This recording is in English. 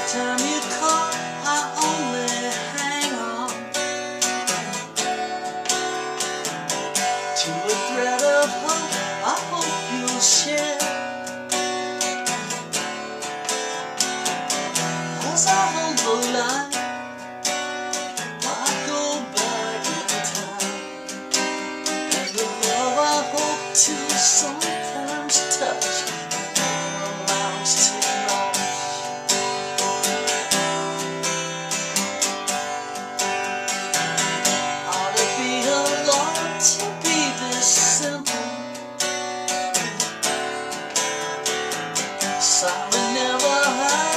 time you call, I only hang on to a thread of hope I hope you'll share. As I hold the line, I go back in time, and the love I hope to sometimes touch amounts to much. Ought to be a lot to be this simple. Sorry, never had